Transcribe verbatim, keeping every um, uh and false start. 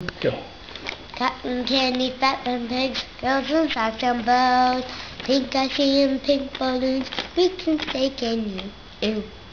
Go. Cotton candy, fat and pigs, girls and socks and bows. Pink I see in pink balloons, we can steak and you. Ew.